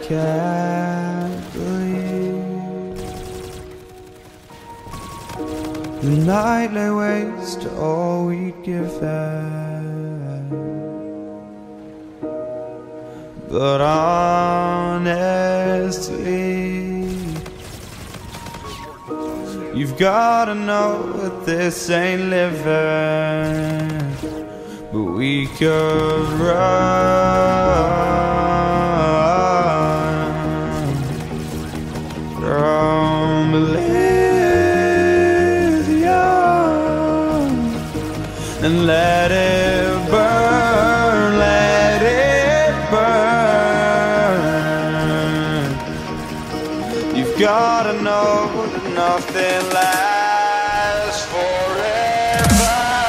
can't believe the night lay waste to all we'd given. But honestly, you've gotta know that this ain't living. But we could run from Elysium and let it burn, let it burn. You've gotta know that nothing lasts forever.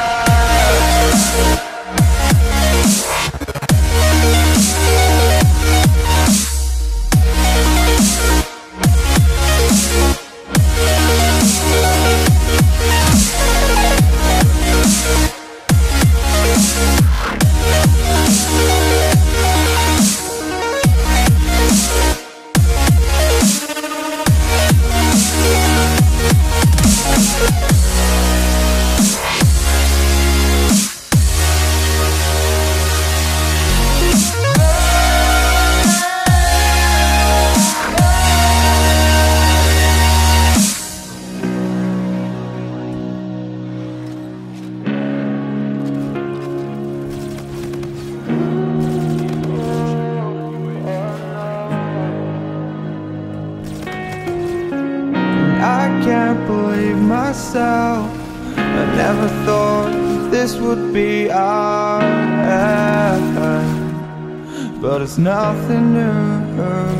I can't believe myself. I never thought this would be our end, but it's nothing new.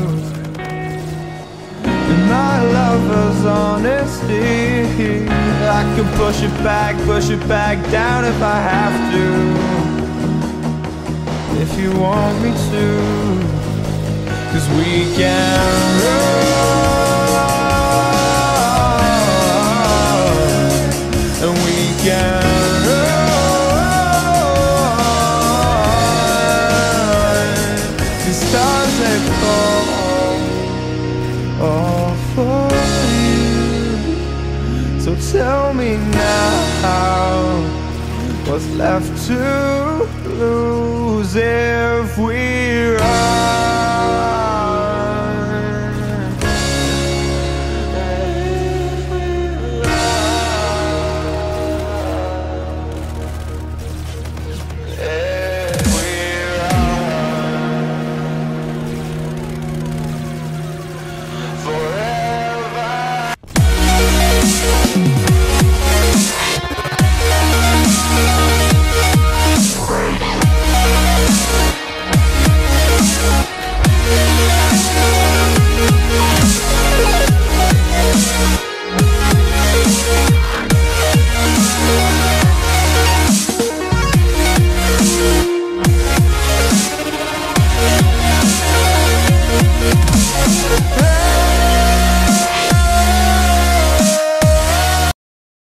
And my lover's honesty, I can push it back down if I have to. If you want me to, 'cause we can run. The stars they fall all for you. So tell me now, what's left to lose if we run?